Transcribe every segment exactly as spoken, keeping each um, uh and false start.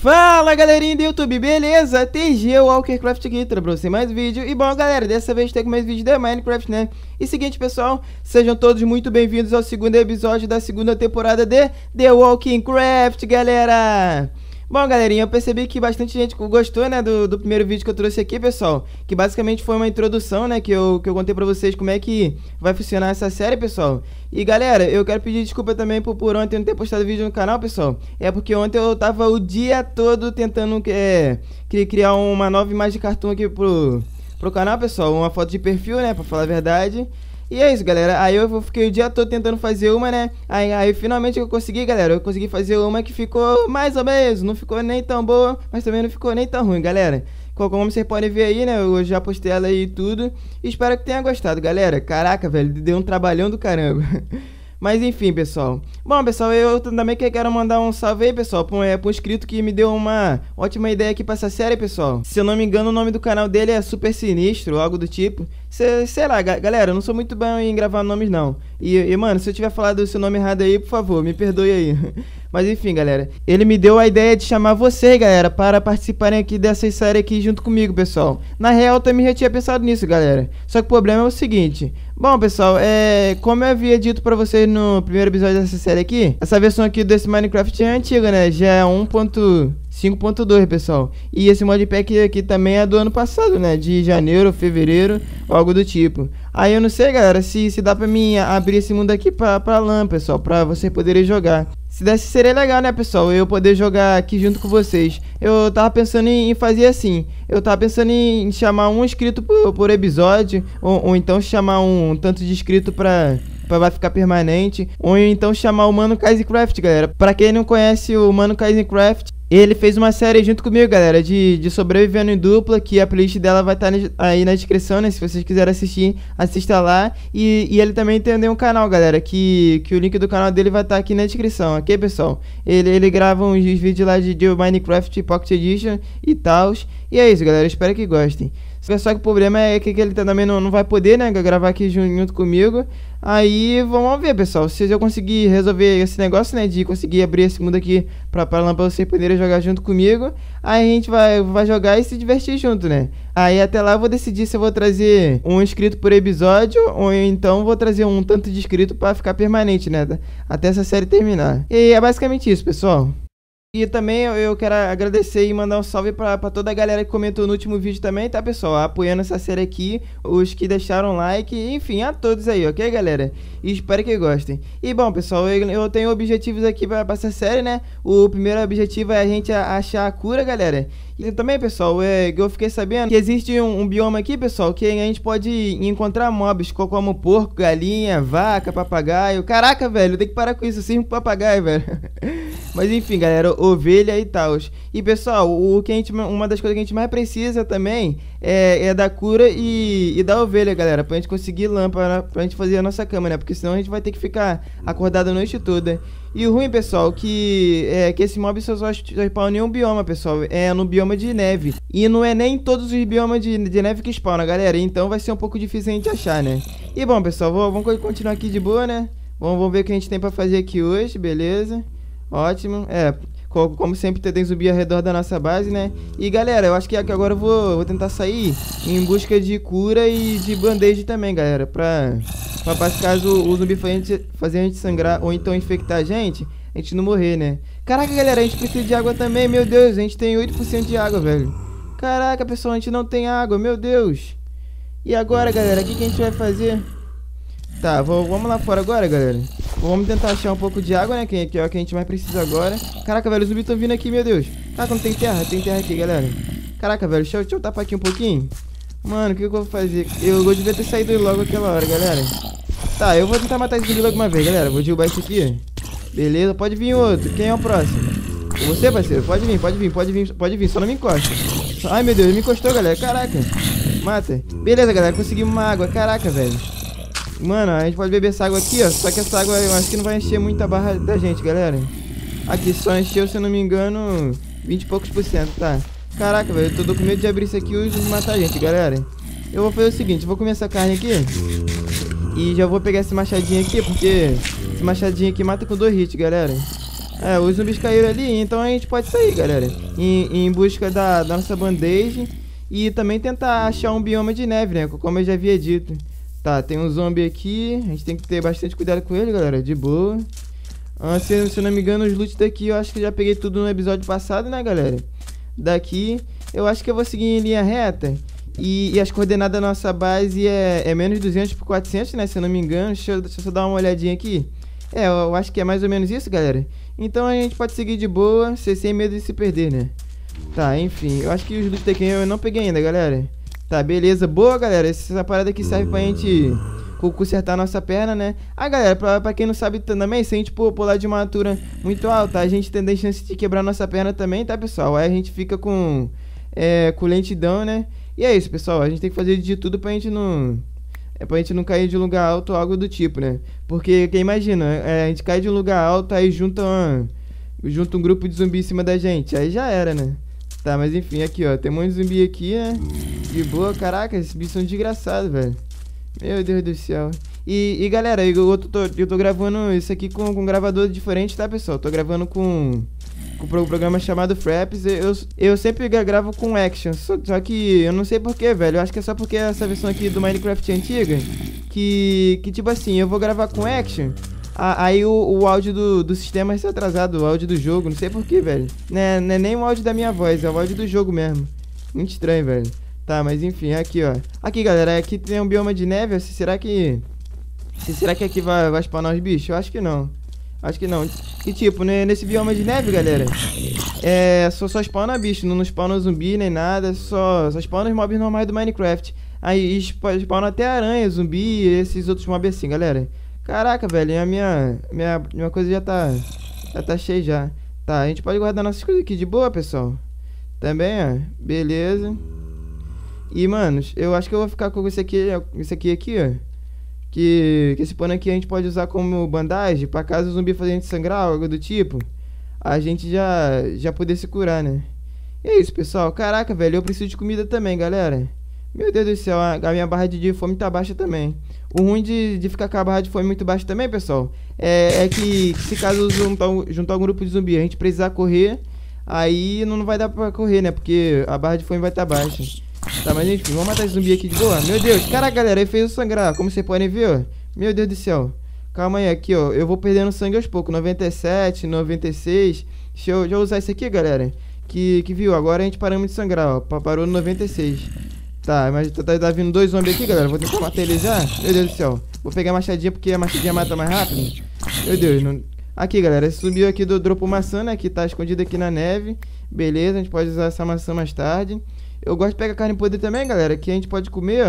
Fala galerinha do YouTube, beleza? T G Walkercraft aqui, pra você mais vídeo. E bom galera, dessa vez tem mais vídeo de Minecraft, né? E seguinte pessoal, sejam todos muito bem-vindos ao segundo episódio da segunda temporada de The Walking Craft, galera! Bom galerinha, eu percebi que bastante gente gostou, né, do, do primeiro vídeo que eu trouxe aqui, pessoal. Que basicamente foi uma introdução, né, que eu, que eu contei pra vocês como é que vai funcionar essa série, pessoal. E galera, eu quero pedir desculpa também por, por ontem não ter postado vídeo no canal, pessoal. É porque ontem eu tava o dia todo tentando é, criar uma nova imagem de cartoon aqui pro, pro canal, pessoal. Uma foto de perfil, né, pra falar a verdade. E é isso, galera, aí eu fiquei o dia todo tentando fazer uma, né, aí, aí finalmente eu consegui, galera, eu consegui fazer uma que ficou mais ou menos, não ficou nem tão boa, mas também não ficou nem tão ruim, galera. Como vocês podem ver aí, né, eu já postei ela aí e tudo, espero que tenha gostado, galera. Caraca, velho, deu um trabalhão do caramba. Mas enfim, pessoal. Bom, pessoal, eu também quero mandar um salve aí, pessoal, para um, é, um inscrito que me deu uma ótima ideia aqui pra essa série, pessoal. Se eu não me engano, o nome do canal dele é Super Sinistro, algo do tipo. Sei, sei lá, galera, eu não sou muito bom em gravar nomes, não. E, e, mano, se eu tiver falado o seu nome errado aí, por favor, me perdoe aí. Mas enfim, galera, ele me deu a ideia de chamar vocês, galera, para participarem aqui dessa série aqui junto comigo, pessoal. Na real, eu também já tinha pensado nisso, galera. Só que o problema é o seguinte. Bom, pessoal, é, como eu havia dito pra vocês no primeiro episódio dessa série aqui, essa versão aqui desse Minecraft é antiga, né? Já é um ponto cinco ponto dois, pessoal. E esse modpack aqui também é do ano passado, né? De janeiro, fevereiro, algo do tipo. Aí eu não sei, galera, se, se dá pra mim abrir esse mundo aqui pra, pra LAN, pessoal, pra vocês poderem jogar. Se desse, seria legal, né, pessoal, eu poder jogar aqui junto com vocês. Eu tava pensando em, em fazer assim. Eu tava pensando em chamar um inscrito por, por episódio, ou, ou então chamar um tanto de inscrito pra... vai ficar permanente, ou então chamar o Mano Kaizecraft, galera. Pra quem não conhece o Mano Kaizecraft, ele fez uma série junto comigo, galera, de, de sobrevivendo em dupla, que a playlist dela vai estar aí na descrição, né, se vocês quiserem assistir, assista lá. E, e ele também tem um canal, galera, que, que o link do canal dele vai estar aqui na descrição, ok, pessoal? Ele, ele grava uns vídeos lá de, de Minecraft Pocket Edition e tal. E é isso, galera, espero que gostem. Só que o problema é que ele também não, não vai poder, né, gravar aqui junto comigo. Aí, vamos ver, pessoal, se eu conseguir resolver esse negócio, né, de conseguir abrir esse mundo aqui pra, pra, pra vocês poderem jogar junto comigo. Aí a gente vai, vai jogar e se divertir junto, né. Aí até lá eu vou decidir se eu vou trazer um inscrito por episódio, ou então vou trazer um tanto de inscrito pra ficar permanente, né, até essa série terminar. E é basicamente isso, pessoal. E também eu quero agradecer e mandar um salve pra, pra toda a galera que comentou no último vídeo também, tá, pessoal? Apoiando essa série aqui, os que deixaram like, enfim, a todos aí, ok, galera? E espero que gostem. E bom, pessoal, eu, eu tenho objetivos aqui pra, pra essa série, né? O primeiro objetivo é a gente achar a cura, galera. E também, pessoal, é, eu fiquei sabendo que existe um, um bioma aqui, pessoal, que a gente pode encontrar mobs como porco, galinha, vaca, papagaio. Caraca, velho, tem que parar com isso, cinco papagaio, velho. Mas enfim, galera, ovelha e tal. E pessoal, o que a gente, uma das coisas que a gente mais precisa também é, é da cura e, e da ovelha, galera, pra gente conseguir lâmpada, pra gente fazer a nossa cama, né? Porque senão a gente vai ter que ficar acordado a noite toda. E o ruim, pessoal, que é que esse mob só, só spawna em um bioma, pessoal. É no bioma de neve. E não é nem todos os biomas de, de neve que spawna, galera. Então vai ser um pouco difícil a gente achar, né? E bom, pessoal, vou, vamos continuar aqui de boa, né? Vamos, vamos ver o que a gente tem pra fazer aqui hoje, beleza? Ótimo. É, como sempre tem zumbi ao redor da nossa base, né? E galera, eu acho que agora eu vou, vou tentar sair em busca de cura e de band-aid também, galera. Pra, pra caso o zumbi fazer a gente sangrar ou então infectar a gente, a gente não morrer, né? Caraca, galera, a gente precisa de água também, meu Deus. A gente tem oito por cento de água, velho. Caraca, pessoal, a gente não tem água, meu Deus. E agora, galera, o que, que a gente vai fazer? Tá, vou, vamos lá fora agora, galera. Vamos tentar achar um pouco de água, né? Que, que é o que a gente mais precisa agora. Caraca, velho, os zumbis estão vindo aqui, meu Deus. Caraca, não tem terra? Tem terra aqui, galera. Caraca, velho, deixa eu, deixa eu tapar aqui um pouquinho. Mano, o que, que eu vou fazer? Eu, eu devia ter saído logo aquela hora, galera. Tá, eu vou tentar matar esse zumbi logo uma vez, galera. Vou derrubar esse aqui. Beleza, pode vir outro. Quem é o próximo? Você, parceiro? Pode vir, pode vir, pode vir, pode vir. Só não me encosta. Ai, meu Deus, ele me encostou, galera. Caraca. Mata. Beleza, galera, conseguimos uma água. Caraca, velho. Mano, a gente pode beber essa água aqui, ó. Só que essa água eu acho que não vai encher muito a barra da gente, galera. Aqui só encheu, se eu não me engano, vinte e poucos por cento, tá? Caraca, velho, eu tô com medo de abrir isso aqui e matar a gente, galera. Eu vou fazer o seguinte, vou comer essa carne aqui e já vou pegar esse machadinho aqui, porque esse machadinho aqui mata com dois hits, galera. É, os zumbis caíram ali, então a gente pode sair, galera. Em, em busca da, da nossa bandage. E também tentar achar um bioma de neve, né? Como eu já havia dito. Tá, tem um zombie aqui. A gente tem que ter bastante cuidado com ele, galera. De boa. Ah, se, se eu não me engano, os loot daqui eu acho que já peguei tudo no episódio passado, né, galera? Daqui, eu acho que eu vou seguir em linha reta. E, e as coordenadas da nossa base é, é menos duzentos por quatrocentos, né? Se eu não me engano. Deixa eu, deixa eu só dar uma olhadinha aqui. É, eu, eu acho que é mais ou menos isso, galera. Então a gente pode seguir de boa, sem medo de se perder, né? Tá, enfim, eu acho que os loot daqui eu não peguei ainda, galera. Tá, beleza, boa, galera. Essa parada aqui serve pra gente consertar a nossa perna, né? Ah, galera, pra, pra quem não sabe também, se a gente pular de uma altura muito alta, a gente tem chance de quebrar nossa perna também, tá, pessoal? Aí a gente fica com, é, com lentidão, né? E é isso, pessoal, a gente tem que fazer de tudo pra gente não... É pra gente não cair de um lugar alto ou algo do tipo, né? Porque, quem imagina, é, a gente cai de um lugar alto, aí junta, uma, junta um grupo de zumbi em cima da gente, aí já era, né? Tá, mas enfim, aqui, ó, tem um monte de zumbi aqui, né? De boa, caraca, esses bichos são desgraçados, velho. Meu Deus do céu. E, e galera, eu tô, eu tô gravando isso aqui com, com um gravador diferente, tá, pessoal? Tô gravando com... um programa chamado Fraps. Eu, eu sempre gravo com Action, só, só que eu não sei porquê, velho. Eu acho que é só porque essa versão aqui do Minecraft antiga, que, que tipo assim, eu vou gravar com Action, a, aí o, o áudio do, do sistema está atrasado, o áudio do jogo, não sei porquê, velho. Não é, não é nem o áudio da minha voz, é o áudio do jogo mesmo. Muito estranho, velho. Tá, mas enfim, aqui, ó. Aqui, galera, aqui tem um bioma de neve. Será que... Será que aqui vai, vai spawnar os bichos? Eu acho que não. Acho que não. E tipo, né, nesse bioma de neve, galera, é, só, só spawna bicho, não, não spawna zumbi nem nada, só, só spawna os mobs normais do Minecraft. Aí spawna até aranha, zumbi e esses outros mobs assim, galera. Caraca, velho, a minha, minha, minha coisa já tá, já tá cheia já. Tá, a gente pode guardar nossas coisas aqui de boa, pessoal. Também, ó, beleza. E, manos, eu acho que eu vou ficar com esse aqui, esse aqui, aqui, ó. Que, que esse pano aqui a gente pode usar como bandagem, pra caso o zumbi fazer a gente sangrar ou algo do tipo, a gente já, já poder se curar, né? E é isso, pessoal. Caraca, velho, eu preciso de comida também, galera. Meu Deus do céu, a, a minha barra de fome tá baixa também. O ruim de, de ficar com a barra de fome muito baixa também, pessoal, é, é que, que se caso juntar, juntar um grupo de zumbi, a gente precisar correr, aí não, não vai dar pra correr, né? Porque a barra de fome vai estar tá baixa. Tá, mas enfim, vamos matar esse zumbi aqui de boa. Meu Deus, caraca, galera, ele fez eu sangrar. Como vocês podem ver, ó. Meu Deus do céu. Calma aí, aqui, ó. Eu vou perdendo sangue aos poucos. noventa e sete, noventa e seis. Deixa eu, deixa eu usar isso aqui, galera. Que, que viu, agora a gente paramos de sangrar, ó. Parou no noventa e seis. Tá, mas tá, tá, tá vindo dois zombies aqui, galera. Vou tentar matar eles já. Meu Deus do céu. Vou pegar a machadinha porque a machadinha mata mais rápido. Meu Deus, não... Aqui, galera, esse subiu aqui do dropou maçã, né? Que tá escondido aqui na neve. Beleza, a gente pode usar essa maçã mais tarde. Eu gosto de pegar carne podre também, galera, que a gente pode comer, ó,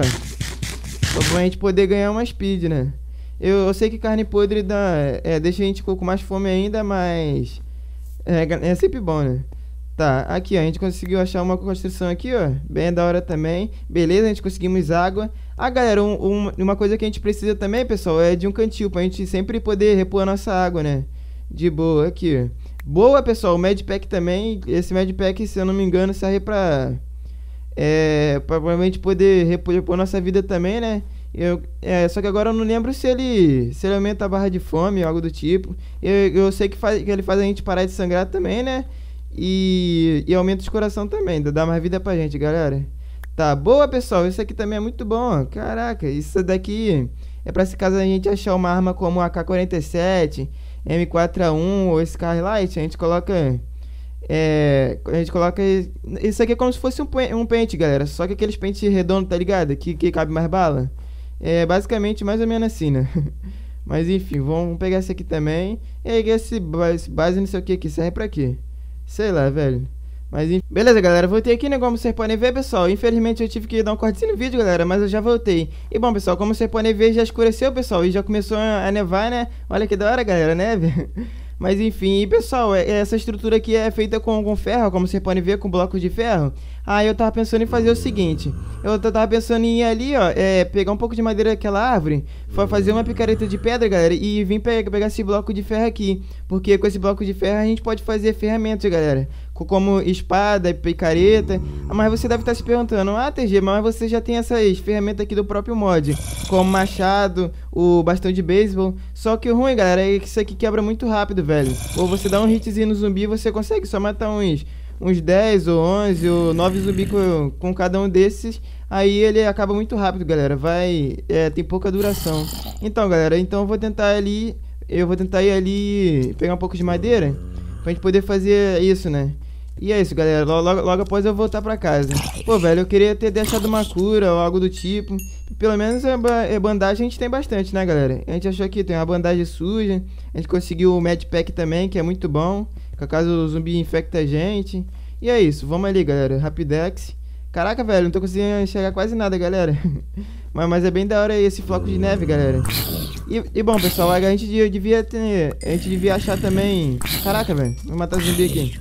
pra gente poder ganhar uma speed, né? Eu, eu sei que carne podre dá, é, deixa a gente com mais fome ainda, mas é, é sempre bom, né? Tá, aqui, ó, a gente conseguiu achar uma construção aqui, ó, bem da hora também. Beleza, a gente conseguimos água. Ah, galera, um, um, uma coisa que a gente precisa também, pessoal, é de um cantil, pra gente sempre poder repor a nossa água, né? De boa, aqui, ó. Boa, pessoal, o Medpack também, esse Medpack, se eu não me engano, serve pra... É, pra provavelmente poder repor, repor nossa vida também, né? Eu, é, só que agora eu não lembro se ele se ele aumenta a barra de fome ou algo do tipo. Eu, eu sei que, faz, que ele faz a gente parar de sangrar também, né? E, e aumenta os coração também, dá mais vida pra gente, galera. Tá, boa, pessoal, isso aqui também é muito bom. Caraca, isso daqui é pra se caso a gente achar uma arma como a K quarenta e sete, M quatro A um ou Skylight, a gente coloca... É, a gente coloca... Isso aqui é como se fosse um, um pente, galera. Só que aqueles pentes redondos, tá ligado? Que, que cabe mais bala. É basicamente mais ou menos assim, né? Mas enfim, vamos pegar esse aqui também. E aí, esse base não sei o que aqui serve pra quê? Sei lá, velho. Mas enfim. Beleza, galera, voltei aqui, né? Como vocês podem ver, pessoal, infelizmente eu tive que dar um cortezinho no vídeo, galera, mas eu já voltei. E bom, pessoal, como vocês podem ver, já escureceu, pessoal, e já começou a nevar, né? Olha que da hora, galera, neve. Mas enfim, e pessoal, essa estrutura aqui é feita com, com ferro, como vocês podem ver, com blocos de ferro. Aí eu tava pensando em fazer o seguinte, eu tava pensando em ir ali, ó, é, pegar um pouco de madeira daquela árvore, fazer uma picareta de pedra, galera, e vir pegar, pegar esse bloco de ferro aqui. Porque com esse bloco de ferro a gente pode fazer ferramentas, galera. como espada e picareta. Mas você deve estar se perguntando, ah, T G, mas você já tem essas ferramentas aqui do próprio mod, como machado, o bastão de beisebol. Só que o ruim, galera, é que isso aqui quebra muito rápido, velho. Ou você dá um hitzinho no zumbi e você consegue só matar uns, uns dez ou onze ou nove zumbis com, com cada um desses. Aí ele acaba muito rápido, galera. Vai, é, tem pouca duração. Então, galera, então eu vou tentar ali, eu vou tentar ir ali pegar um pouco de madeira pra gente poder fazer isso, né? E é isso, galera. Logo, logo após eu voltar pra casa. Pô, velho, eu queria ter deixado uma cura ou algo do tipo. Pelo menos a bandagem a gente tem bastante, né, galera? A gente achou que tem uma bandagem suja. A gente conseguiu o Medpack também, que é muito bom. Caso o zumbi infecta a gente. E é isso, vamos ali, galera. Rapidex. Caraca, velho, não tô conseguindo enxergar quase nada, galera. mas, mas é bem da hora esse floco de neve, galera. E, e bom, pessoal, a gente devia ter... A gente devia achar também... Caraca, velho, vou matar zumbi aqui.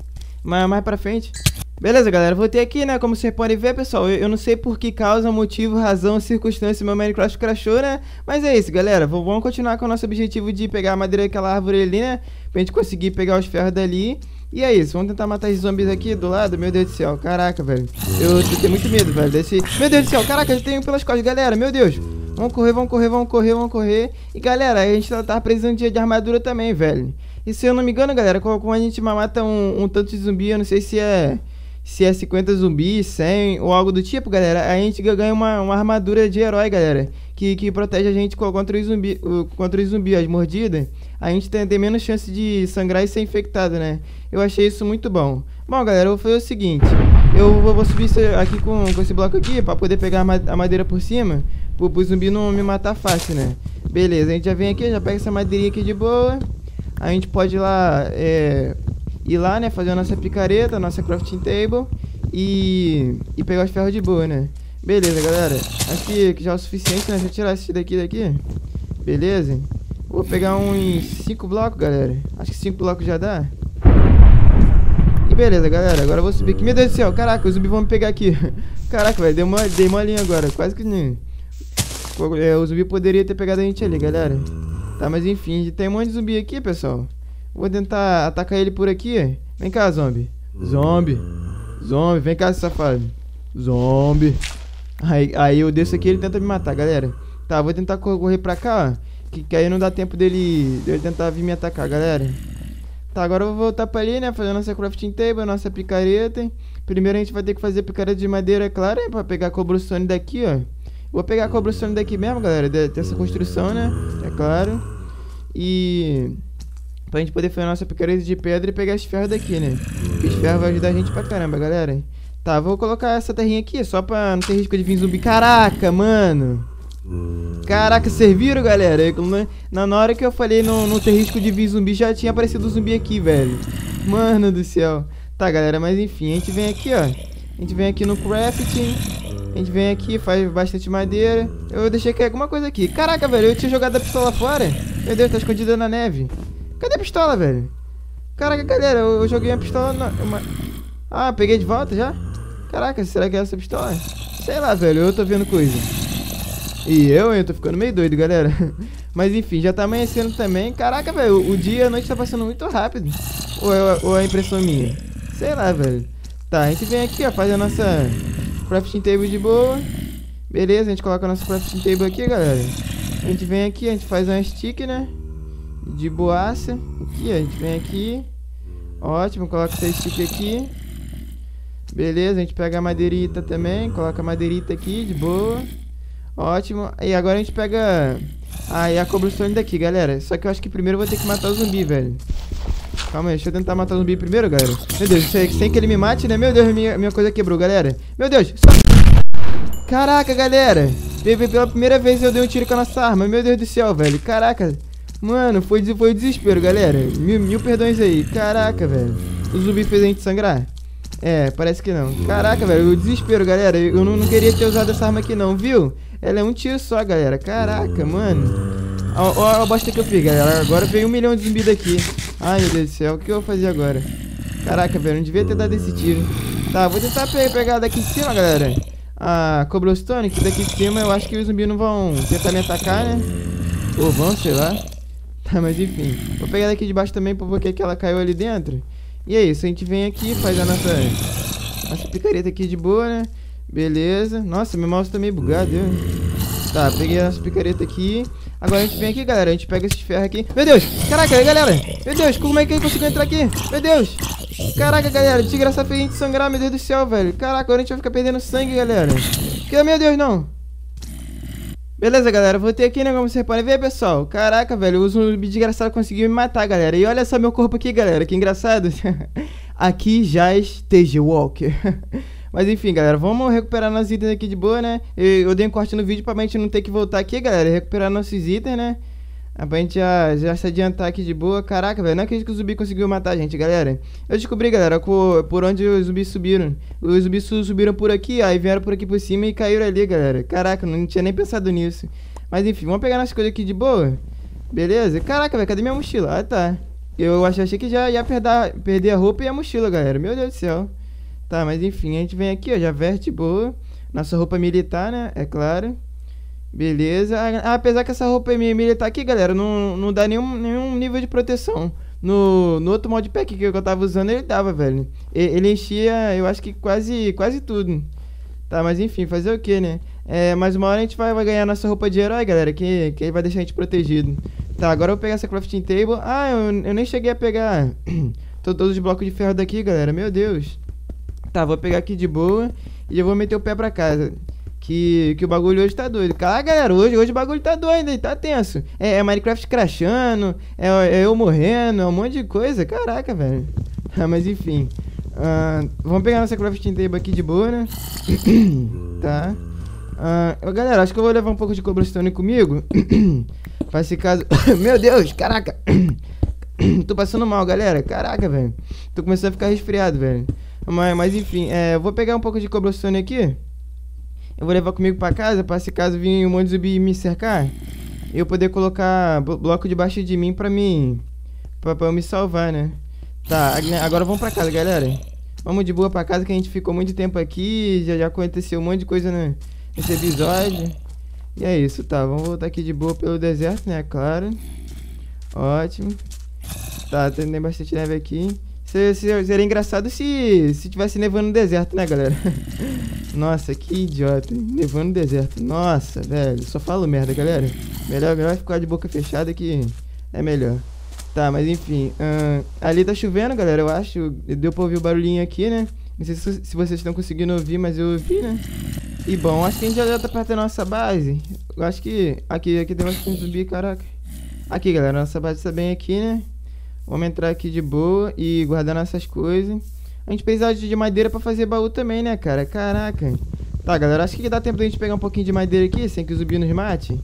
Mas mais pra frente. Beleza, galera, voltei aqui, né? Como vocês podem ver, pessoal, eu, eu não sei por que causa, motivo, razão, circunstância meu Minecraft crashou, né? Mas é isso, galera. V vamos continuar com o nosso objetivo de pegar a madeira daquela árvore ali, né? Pra gente conseguir pegar os ferros dali. E é isso, vamos tentar matar esses zombies aqui do lado. Meu Deus do céu, caraca, velho. Eu, eu tenho muito medo, velho, desse... Meu Deus do céu, caraca, eu tenho pelas costas, galera, meu Deus. Vamos correr, vamos correr, vamos correr, vamos correr. E galera, a gente tava precisando de, de armadura também, velho. E se eu não me engano, galera, quando a gente mata um, um tanto de zumbi, eu não sei se é... Se é cinquenta zumbis, cem ou algo do tipo, galera, a gente ganha uma, uma armadura de herói, galera, que, que protege a gente contra os zumbis, contra os zumbis, as mordidas. A gente tem, tem menos chance de sangrar e ser infectado, né? Eu achei isso muito bom. Bom, galera, eu vou fazer o seguinte. Eu vou, vou subir aqui com, com esse bloco aqui, pra poder pegar a madeira por cima, pro, pro zumbi não me matar fácil, né? Beleza, a gente já vem aqui, já pega essa madeirinha aqui de boa. A gente pode ir lá, é... ir lá, né, fazer a nossa picareta, a nossa crafting table e, e pegar os ferros de boa, né? Beleza, galera. Acho que, que já é o suficiente, né? Deixa eu tirar esse daqui daqui. Beleza. Vou pegar uns cinco blocos, galera. Acho que cinco blocos já dá. E beleza, galera. Agora eu vou subir aqui. Meu Deus do céu, caraca, os zumbis vão me pegar aqui. Caraca, velho, dei uma, dei uma linha agora. Quase que nem... É, o zumbi poderia ter pegado a gente ali, galera. Tá, mas enfim, tem um monte de zumbi aqui, pessoal. Vou tentar atacar ele por aqui. Vem cá, zombie. Zombie. Zombie, vem cá, safado. Zombie. Aí, aí eu desço aqui e ele tenta me matar, galera. Tá, vou tentar correr pra cá, ó. Que, que aí não dá tempo dele, dele tentar vir me atacar, galera. Tá, agora eu vou voltar pra ali, né? Fazer a nossa crafting table, a nossa picareta. Primeiro a gente vai ter que fazer picareta de madeira, é claro, né? Pra pegar a cobblestone daqui, ó. Vou pegar a cobblestone daqui mesmo, galera. Dessa construção, né? É claro. E... pra gente poder fazer a nossa picareta de pedra e pegar os ferros daqui, né? Os ferros vão ajudar a gente pra caramba, galera. Tá, vou colocar essa terrinha aqui só pra não ter risco de vir zumbi. Caraca, mano! Caraca, vocês viram, galera? Eu, na, na hora que eu falei não, não ter risco de vir zumbi, já tinha aparecido um zumbi aqui, velho. Mano do céu. Tá, galera, mas enfim, a gente vem aqui, ó. A gente vem aqui no crafting. A gente vem aqui, faz bastante madeira. Eu deixei cair alguma coisa aqui. Caraca, velho, eu tinha jogado a pistola fora. Meu Deus, tá escondida na neve. Cadê a pistola, velho? Caraca, galera, eu, eu joguei a pistola na... Uma... Ah, peguei de volta já? Caraca, será que é essa pistola? Sei lá, velho, eu tô vendo coisa. E eu, eu tô ficando meio doido, galera. Mas enfim, já tá amanhecendo também. Caraca, velho, o dia e a noite tá passando muito rápido. Ou é, ou é a impressão minha? Sei lá, velho. Tá, a gente vem aqui, ó, faz a nossa crafting table de boa. Beleza, a gente coloca a nossa crafting table aqui, galera. A gente vem aqui, a gente faz uma stick, né? De boaça. Aqui, ó, a gente vem aqui. Ótimo, coloca essa stick aqui. Beleza, a gente pega a madeirita também. Coloca a madeirita aqui, de boa. Ótimo. E agora a gente pega ah, e a cobblestone daqui, galera. Só que eu acho que primeiro eu vou ter que matar o zumbi, velho. Calma aí, deixa eu tentar matar o zumbi primeiro, galera. Meu Deus, sem que ele me mate, né? Meu Deus, minha, minha coisa quebrou, galera. Meu Deus, só... Caraca, galera. Pela primeira vez eu dei um tiro com a nossa arma. Meu Deus do céu, velho. Caraca. Mano, foi, foi desespero, galera. Mil, mil perdões aí. Caraca, velho. O zumbi fez a gente sangrar? É, parece que não. Caraca, velho, o desespero, galera. Eu não, não queria ter usado essa arma aqui não, viu? Ela é um tiro só, galera. Caraca, mano. Olha a bosta que eu fiz, galera. Agora veio um milhão de zumbi daqui. Ai, meu Deus do céu. O que eu vou fazer agora? Caraca, velho, não devia ter dado esse tiro. Tá, vou tentar pe pegar daqui de cima, galera. A cobblestone, que daqui de cima eu acho que os zumbis não vão tentar me atacar, né? Ou vão, sei lá. Tá, mas enfim. Vou pegar daqui de baixo também, porque que ela caiu ali dentro. E é isso, a gente vem aqui, faz a nossa, nossa picareta aqui de boa, né? Beleza. Nossa, meu mouse tá meio bugado, viu? Tá, peguei a nossa picareta aqui. Agora a gente vem aqui, galera, a gente pega esses ferros aqui. Meu Deus, caraca, aí, galera. Meu Deus, como é que ele conseguiu entrar aqui? Meu Deus. Caraca, galera, desgraçado fez a gente sangrar, meu Deus do céu, velho. Caraca, agora a gente vai ficar perdendo sangue, galera. Que, meu Deus, não. Beleza, galera, voltei aqui, né, como vocês podem ver, pessoal. Caraca, velho, o zumbi desgraçado conseguiu me matar, galera. E olha só meu corpo aqui, galera, que engraçado. Aqui Jazz T G Walker. Mas enfim, galera, vamos recuperar nossos itens aqui de boa, né? Eu, eu dei um corte no vídeo pra gente não ter que voltar aqui, galera, e recuperar nossos itens, né? Pra gente já, já se adiantar aqui de boa. Caraca, velho, não acredito que o zumbi conseguiu matar a gente, galera. Eu descobri, galera, por, por onde os zumbis subiram. Os zumbis subiram por aqui, aí vieram por aqui por cima e caíram ali, galera. Caraca, não tinha nem pensado nisso. Mas enfim, vamos pegar nossas coisas aqui de boa. Beleza? Caraca, velho, cadê minha mochila? Ah, tá. Eu achei que já ia perder, perder a roupa e a mochila, galera. Meu Deus do céu. Tá, mas enfim, a gente vem aqui, ó, já veste boa. Nossa roupa militar, né? É claro. Beleza. Ah, apesar que essa roupa militar aqui, galera, não, não dá nenhum, nenhum nível de proteção. No, no outro modpack que eu tava usando, ele dava, velho. Ele, ele enchia, eu acho que quase, quase tudo. Tá, mas enfim, fazer o que, né? É, mais uma hora a gente vai, vai ganhar nossa roupa de herói, galera, que, que vai deixar a gente protegido. Tá, agora eu vou pegar essa crafting table. Ah, eu, eu nem cheguei a pegar todos os blocos de ferro daqui, galera, meu Deus. Tá, vou pegar aqui de boa e eu vou meter o pé pra casa. Que, que o bagulho hoje tá doido. Caraca, galera, hoje, hoje o bagulho tá doido aí, tá tenso. É, é Minecraft crashando, é, é eu morrendo, é um monte de coisa. Caraca, velho. Ah, mas enfim. Uh, vamos pegar nossa crafting table aqui de boa, né? Tá. Uh, galera, acho que eu vou levar um pouco de cobblestone comigo. Faz esse caso... Meu Deus, caraca. Tô passando mal, galera. Caraca, velho. Tô começando a ficar resfriado, velho. Mas, mas enfim, é, eu vou pegar um pouco de cobblestone aqui. Eu vou levar comigo pra casa, pra se caso vir um monte de zumbi me cercar, eu poder colocar bloco debaixo de mim pra mim, pra, pra eu me salvar, né? Tá, agora vamos pra casa, galera. Vamos de boa pra casa que a gente ficou muito tempo aqui, já, já aconteceu um monte de coisa né, nesse episódio. E é isso, tá, vamos voltar aqui de boa pelo deserto, né, claro. Ótimo. Tá, tem bastante neve aqui. Seria engraçado se, se tivesse nevando no deserto, né, galera? Nossa, que idiota. Nevando no deserto. Nossa, velho. Só falo merda, galera. Melhor, melhor ficar de boca fechada que é melhor. Tá, mas enfim. Uh, ali tá chovendo, galera, eu acho. Deu pra ouvir o barulhinho aqui, né? Não sei se, se vocês estão conseguindo ouvir, mas eu ouvi, né? E bom, acho que a gente já tá perto da nossa base. Eu acho que... Aqui, aqui tem bastante zumbi, caraca. Aqui, galera, nossa base tá bem aqui, né? Vamos entrar aqui de boa e guardar nossas coisas. A gente precisa de madeira pra fazer baú também, né, cara? Caraca. Tá, galera, acho que dá tempo da gente pegar um pouquinho de madeira aqui, sem que o zumbi nos mate.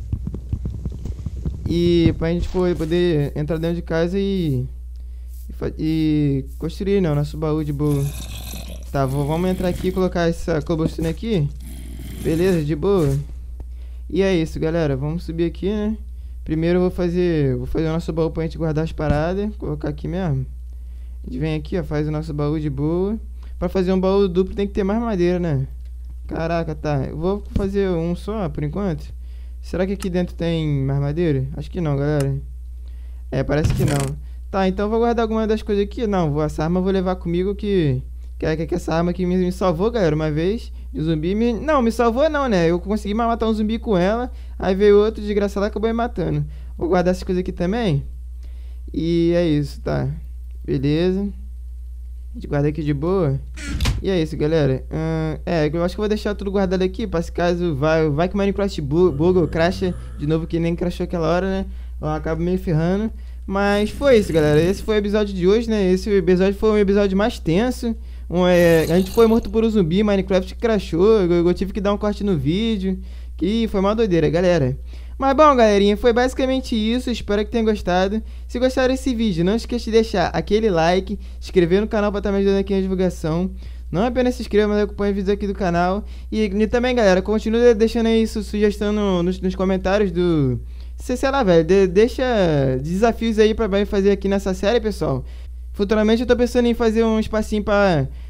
E pra gente poder entrar dentro de casa e... E, e construir, né, o nosso baú de boa. Tá, vamos entrar aqui e colocar essa cobblestone aqui. Beleza, de boa. E é isso, galera. Vamos subir aqui, né? Primeiro eu vou fazer, vou fazer o nosso baú pra gente guardar as paradas. Colocar aqui mesmo. A gente vem aqui, ó, faz o nosso baú de boa. Pra fazer um baú duplo tem que ter mais madeira, né? Caraca, tá. Eu vou fazer um só, por enquanto. Será que aqui dentro tem mais madeira? Acho que não, galera. É, parece que não. Tá, então eu vou guardar alguma das coisas aqui. Não, vou, essa arma eu vou levar comigo que... Que, que essa arma aqui me, me salvou, galera, uma vez. De zumbi me... Não, me salvou não, né? Eu consegui matar um zumbi com ela. Aí veio outro desgraçado e acabou me matando. Vou guardar essas coisas aqui também. E é isso, tá? Beleza. A gente guarda aqui de boa. E é isso, galera. Hum, é, eu acho que eu vou deixar tudo guardado aqui. Pra se caso vai, vai que o Minecraft buga ou crasha de novo, que nem crashou aquela hora, né? Eu acabo meio ferrando. Mas foi isso, galera. Esse foi o episódio de hoje, né? Esse episódio foi um episódio mais tenso. Um, é, a gente foi morto por um zumbi, Minecraft crashou, eu, eu tive que dar um corte no vídeo, que foi uma doideira, galera. Mas bom, galerinha, foi basicamente isso, espero que tenham gostado. Se gostaram desse vídeo, não esqueça de deixar aquele like, se inscrever no canal para estar me ajudando aqui na divulgação. Não apenas se inscreva, mas acompanhe vídeos aqui do canal. E, e também, galera, continue deixando aí sua sugestão no, nos, nos comentários do... Sei, sei lá, velho, de, deixa desafios aí pra fazer aqui nessa série, pessoal. Futuramente eu tô pensando em fazer um espacinho pra,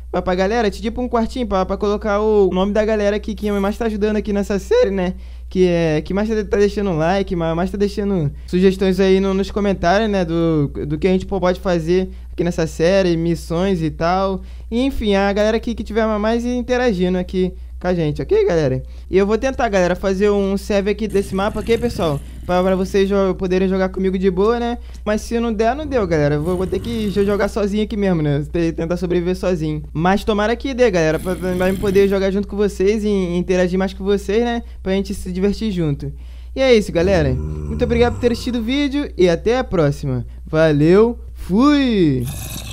pra, pra galera, te tipo um quartinho pra, pra colocar o nome da galera aqui que mais tá ajudando aqui nessa série, né? Que é que mais tá, tá deixando um like, mais, mais tá deixando sugestões aí no, nos comentários, né? Do, do que a gente pode fazer aqui nessa série, missões e tal. E, enfim, a galera aqui que tiver mais interagindo aqui com a gente, ok, galera? E eu vou tentar, galera, fazer um server aqui desse mapa, ok, pessoal? Pra, pra vocês jo poderem jogar comigo de boa, né? Mas se não der, não deu, galera. Vou, vou ter que jogar sozinho aqui mesmo, né? Tentar sobreviver sozinho. Mas tomara que dê, galera, pra, pra poder jogar junto com vocês e, e interagir mais com vocês, né? Pra gente se divertir junto. E é isso, galera. Muito obrigado por ter assistido o vídeo e até a próxima. Valeu, fui!